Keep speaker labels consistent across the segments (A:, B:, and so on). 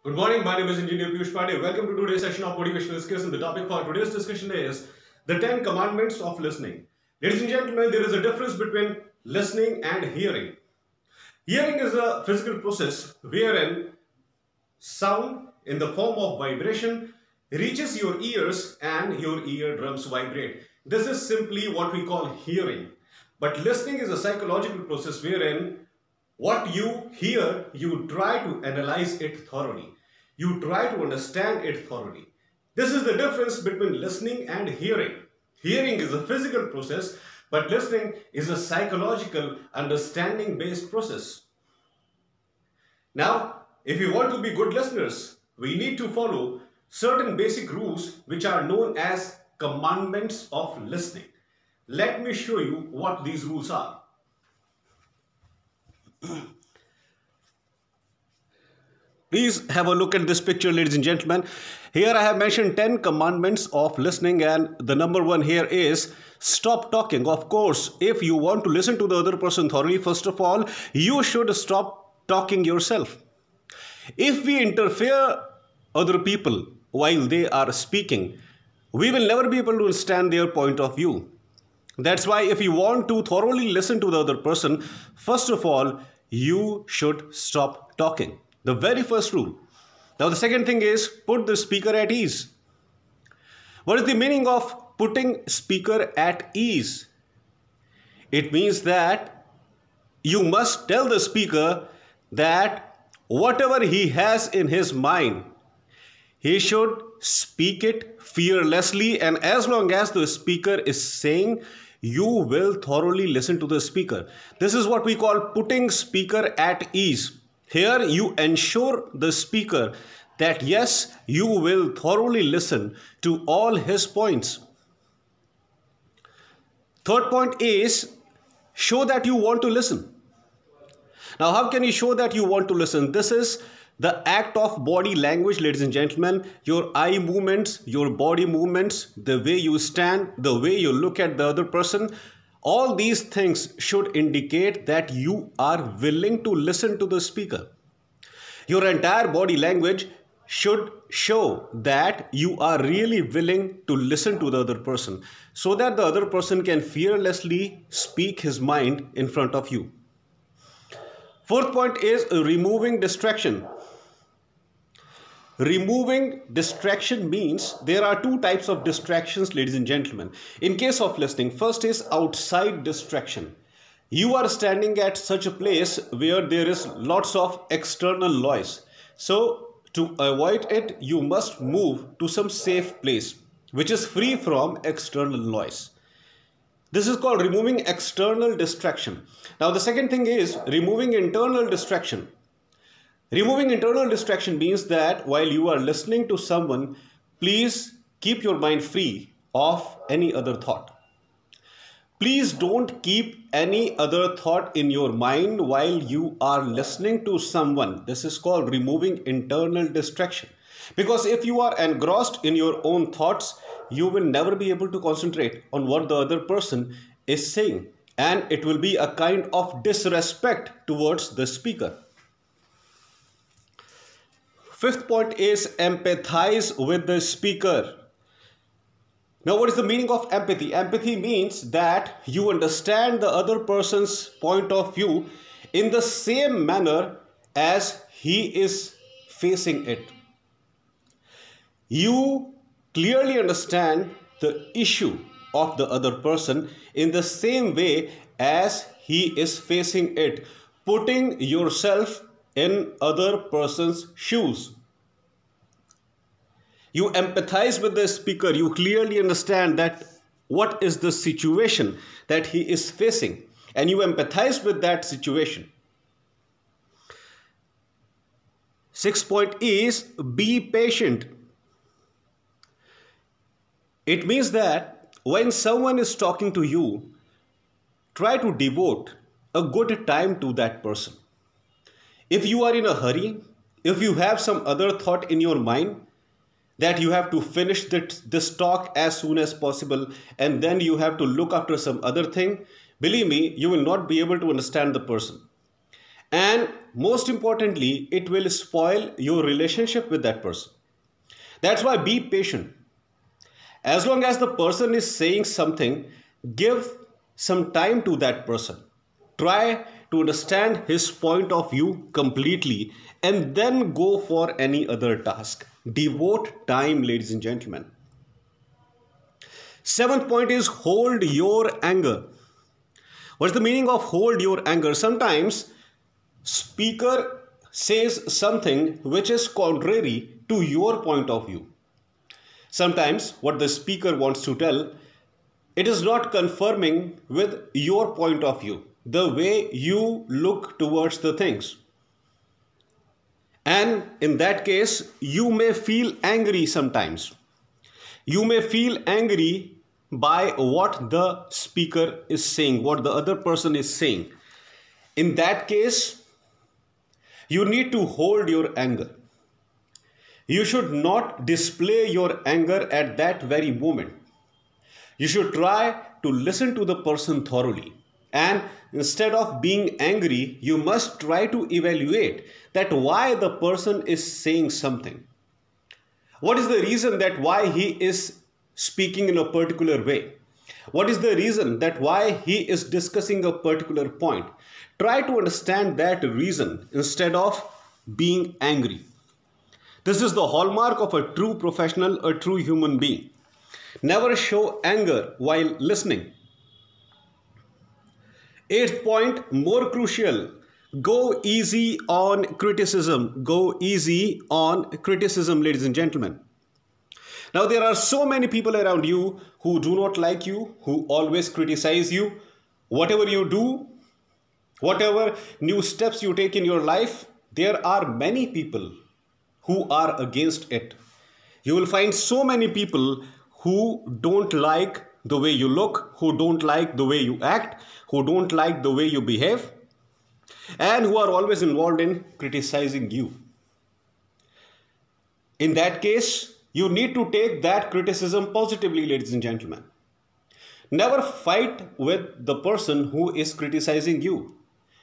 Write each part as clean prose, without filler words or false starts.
A: Good morning, my name is Engineer Piyush Pandey. Welcome to today's session of motivational skills. And the topic for today's discussion is the 10 commandments of listening. Ladies and gentlemen, there is a difference between listening and hearing. Hearing is a physical process wherein sound in the form of vibration reaches your ears and your eardrums vibrate. This is simply what we call hearing. But listening is a psychological process wherein what you hear, you try to analyze it thoroughly. You try to understand it thoroughly. This is the difference between listening and hearing. Hearing is a physical process, but listening is a psychological, understanding-based process. Now, if we want to be good listeners, we need to follow certain basic rules which are known as commandments of listening. Let me show you what these rules are. Please have a look at this picture, ladies and gentlemen. Here I have mentioned 10 commandments of listening, and the number one here is stop talking. Of course, if you want to listen to the other person thoroughly, first of all, you should stop talking yourself. If we interfere other people while they are speaking, we will never be able to understand their point of view. That's why if you want to thoroughly listen to the other person, first of all, you should stop talking. The very first rule. Now the second thing is put the speaker at ease. What is the meaning of putting speaker at ease? It means that you must tell the speaker that whatever he has in his mind, he should speak it fearlessly, and as long as the speaker is saying, you will thoroughly listen to the speaker. This is what we call putting speaker at ease. Here you ensure the speaker that yes, you will thoroughly listen to all his points. Third point is show that you want to listen. Now, how can you show that you want to listen? This is the act of body language, ladies and gentlemen. Your eye movements, your body movements, the way you stand, the way you look at the other person, all these things should indicate that you are willing to listen to the speaker. Your entire body language should show that you are really willing to listen to the other person, so that the other person can fearlessly speak his mind in front of you. Fourth point is removing distraction. Removing distraction means there are two types of distractions, ladies and gentlemen. In case of listening, first is outside distraction. You are standing at such a place where there is lots of external noise. So to avoid it, you must move to some safe place which is free from external noise. This is called removing external distraction. Now the second thing is removing internal distraction. Removing internal distraction means that while you are listening to someone, please keep your mind free of any other thought. Please don't keep any other thought in your mind while you are listening to someone. This is called removing internal distraction. Because if you are engrossed in your own thoughts, you will never be able to concentrate on what the other person is saying. And it will be a kind of disrespect towards the speaker. Fifth point is empathize with the speaker. Now, what is the meaning of empathy? Empathy means that you understand the other person's point of view in the same manner as he is facing it. You clearly understand the issue of the other person in the same way as he is facing it, putting yourself in other person's shoes. You empathize with the speaker. You clearly understand that what is the situation that he is facing, and you empathize with that situation. Sixth point is be patient. It means that when someone is talking to you, try to devote a good time to that person. If you are in a hurry, if you have some other thought in your mind that you have to finish this talk as soon as possible and then you have to look after some other thing, believe me, you will not be able to understand the person. And most importantly, it will spoil your relationship with that person. That's why be patient. As long as the person is saying something, give some time to that person. Try to understand his point of view completely and then go for any other task. Devote time, ladies and gentlemen. Seventh point is hold your anger. What's the meaning of hold your anger? Sometimes speaker says something which is contrary to your point of view. Sometimes what the speaker wants to tell, it is not confirming with your point of view, the way you look towards the things. And in that case, you may feel angry sometimes. You may feel angry by what the speaker is saying, what the other person is saying. In that case, you need to hold your anger. You should not display your anger at that very moment. You should try to listen to the person thoroughly. And instead of being angry, you must try to evaluate that why the person is saying something. What is the reason that why he is speaking in a particular way? What is the reason that why he is discussing a particular point? Try to understand that reason instead of being angry. This is the hallmark of a true professional, a true human being. Never show anger while listening. Eighth point, more crucial, go easy on criticism. Go easy on criticism, ladies and gentlemen. Now, there are so many people around you who do not like you, who always criticize you. Whatever you do, whatever new steps you take in your life, there are many people who are against it. You will find so many people who don't like the way you look, who don't like the way you act, who don't like the way you behave, and who are always involved in criticizing you. In that case, you need to take that criticism positively, ladies and gentlemen. Never fight with the person who is criticizing you.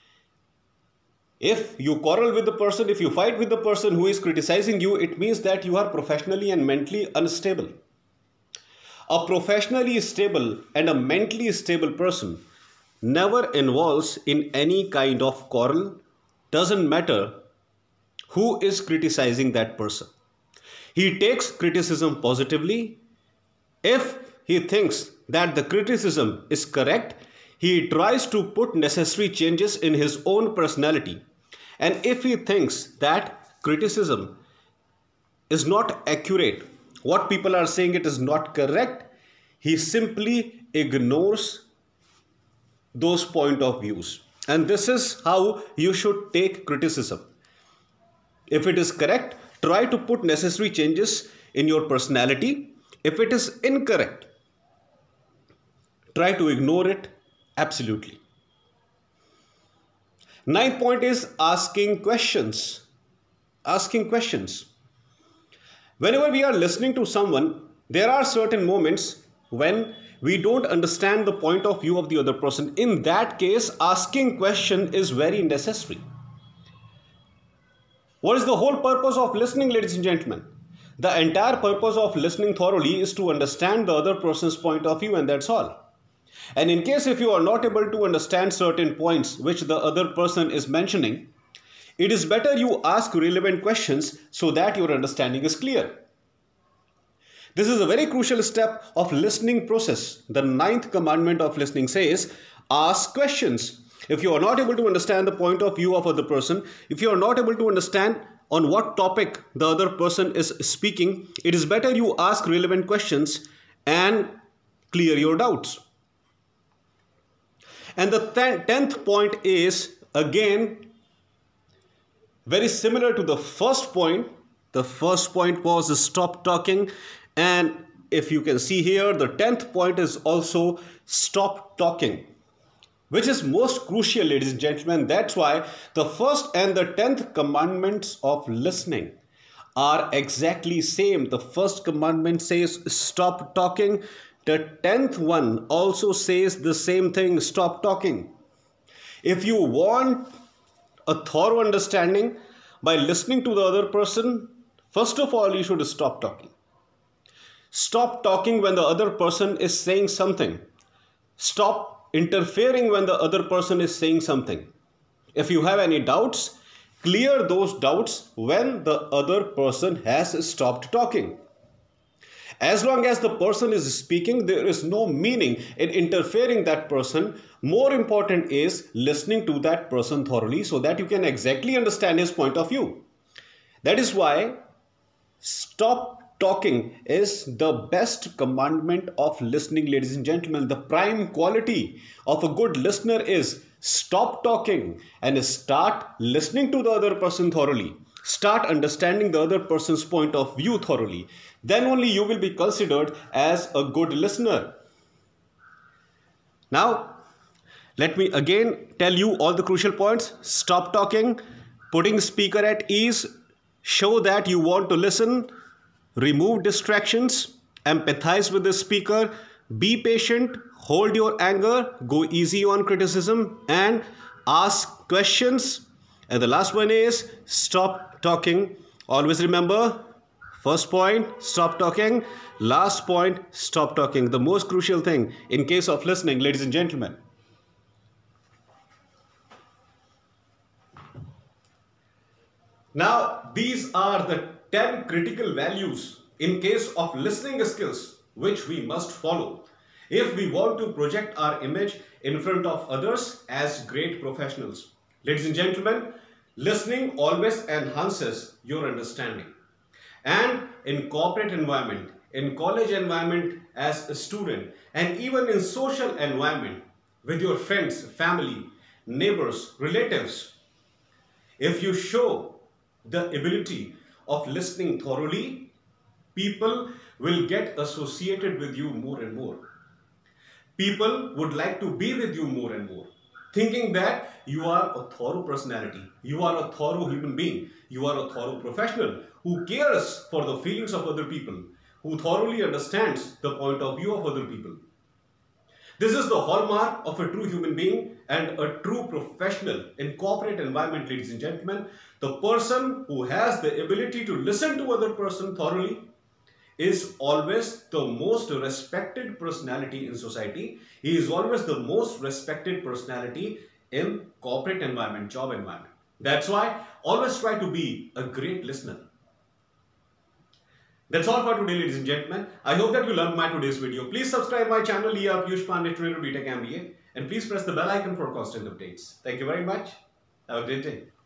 A: If you quarrel with the person, if you fight with the person who is criticizing you, it means that you are professionally and mentally unstable. A professionally stable and a mentally stable person never involves in any kind of quarrel. Doesn't matter who is criticizing that person. He takes criticism positively. If he thinks that the criticism is correct, he tries to put necessary changes in his own personality. And if he thinks that criticism is not accurate, what people are saying it is not correct, he simply ignores those point of views. And this is how you should take criticism. If it is correct, try to put necessary changes in your personality. If it is incorrect, try to ignore it absolutely. Ninth point is asking questions. Asking questions. Whenever we are listening to someone, there are certain moments when we don't understand the point of view of the other person. In that case, asking question is very necessary. What is the whole purpose of listening, ladies and gentlemen? The entire purpose of listening thoroughly is to understand the other person's point of view, and that's all. And in case if you are not able to understand certain points which the other person is mentioning, it is better you ask relevant questions so that your understanding is clear. This is a very crucial step of listening process. The ninth commandment of listening says, ask questions. If you are not able to understand the point of view of other person, if you are not able to understand on what topic the other person is speaking, it is better you ask relevant questions and clear your doubts. And the 10th point is again very similar to the first point. The first point was stop talking, and if you can see here, the 10th point is also stop talking, which is most crucial, ladies and gentlemen. That's why the first and the 10th commandments of listening are exactly same. The first commandment says stop talking. The 10th one also says the same thing, stop talking. If you want a thorough understanding by listening to the other person, first of all, you should stop talking. Stop talking when the other person is saying something. Stop interfering when the other person is saying something. If you have any doubts, clear those doubts when the other person has stopped talking. As long as the person is speaking, there is no meaning in interfering that person. More important is listening to that person thoroughly so that you can exactly understand his point of view. That is why stop talking is the best commandment of listening, ladies and gentlemen. The prime quality of a good listener is stop talking and start listening to the other person thoroughly. Start understanding the other person's point of view thoroughly. Then only you will be considered as a good listener. Now, let me again tell you all the crucial points. Stop talking, putting speaker at ease, show that you want to listen, remove distractions, empathize with the speaker, be patient, hold your anger, go easy on criticism, and ask questions. And the last one is stop talking. Always remember, first point, stop talking. Last point, stop talking. The most crucial thing in case of listening, ladies and gentlemen. Now, these are the 10 critical values in case of listening skills which we must follow if we want to project our image in front of others as great professionals. Ladies and gentlemen, listening always enhances your understanding. And in corporate environment, in college environment as a student, and even in social environment with your friends, family, neighbors, relatives, if you show the ability of listening thoroughly, people will get associated with you more and more. People would like to be with you more and more, thinking that you are a thorough personality, you are a thorough human being, you are a thorough professional who cares for the feelings of other people, who thoroughly understands the point of view of other people. This is the hallmark of a true human being and a true professional in corporate environment, ladies and gentlemen. The person who has the ability to listen to other person thoroughly is always the most respected personality in society. He is always the most respected personality in corporate environment, job environment. That's why always try to be a great listener. That's all for today, ladies and gentlemen. I hope that you loved my today's video. Please subscribe my channel, Piyush Pandey, Trainer B.Tech MBA, and please press the bell icon for constant updates. Thank you very much. Have a great day.